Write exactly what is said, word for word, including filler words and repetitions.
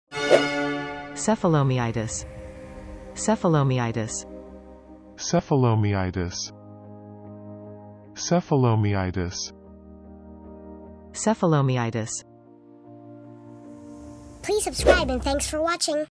Cephalomyitis. Cephalomyitis. Cephalomyitis. Cephalomyitis. Cephalomyitis. Please subscribe and thanks for watching.